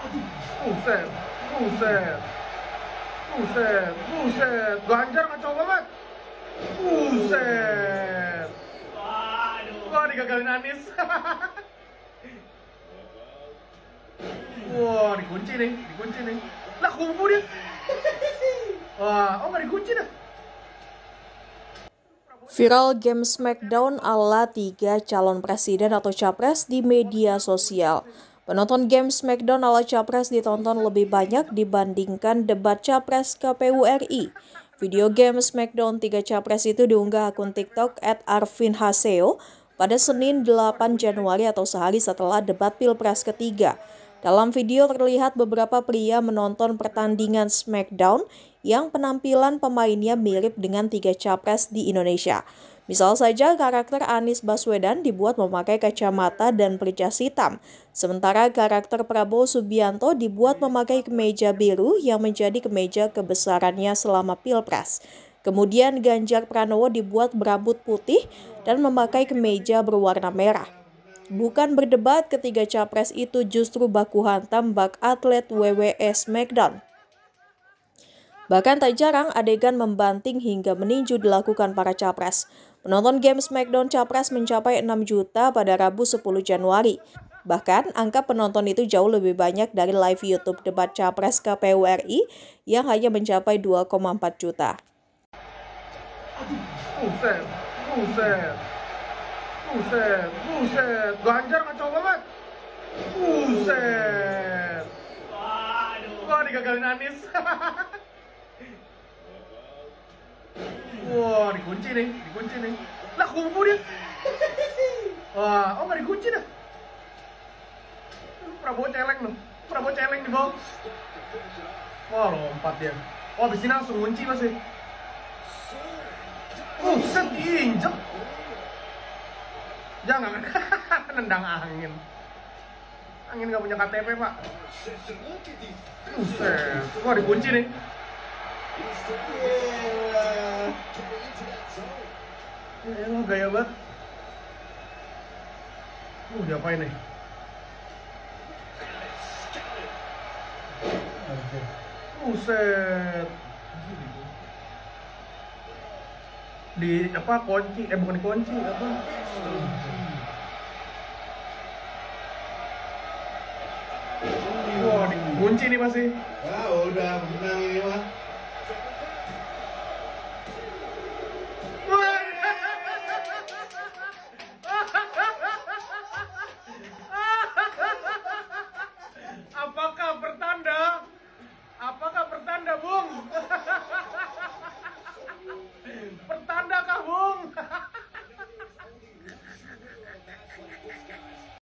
Buset, buset, buset, buset. Ganjar kacau banget. Buset. Wah, digagalin Anies. Wah, dikunci nih. Lah, kungfu dia. Wah, nggak dikunci dah. Viral game Smackdown ala 3 calon presiden atau capres di media sosial. Penonton game Smackdown ala capres ditonton lebih banyak dibandingkan debat capres KPU RI. Video game Smackdown 3 capres itu diunggah akun TikTok @arvinhaseo pada Senin 8 Januari atau sehari setelah debat Pilpres ketiga. Dalam video terlihat beberapa pria menonton pertandingan Smackdown yang penampilan pemainnya mirip dengan 3 capres di Indonesia. Misal saja karakter Anies Baswedan dibuat memakai kacamata dan berjas hitam, sementara karakter Prabowo Subianto dibuat memakai kemeja biru yang menjadi kemeja kebesarannya selama Pilpres. Kemudian Ganjar Pranowo dibuat berambut putih dan memakai kemeja berwarna merah. Bukan berdebat, ketiga capres itu justru baku hantam bak atlet WWE Smackdown. Bahkan tak jarang adegan membanting hingga meninju dilakukan para capres. Penonton game Smackdown capres mencapai 6 juta pada Rabu 10 Januari. Bahkan angka penonton itu jauh lebih banyak dari live YouTube debat capres KPU RI yang hanya mencapai 2,4 juta. Buset, buset, buset, buset. Ganjar kacau banget. Buset. Wah, digagalin Anies. Wah, dikunci nih. Lah, kungfu dia. Wah, nggak dikunci dah. Prabowo celeng di bawah. Wah, lompat dia. Oh, abis ini langsung kunci masih. Buset, diinjek. Jangan, nendang angin. Angin nggak punya KTP, Pak. Buset, wah dikunci nih. Lo gaya banget. Diapain nih? Buset. Di apa kunci? Bukan dikunci, apa? Wah, dikunci nih masih. Ah, udah menang ini mah.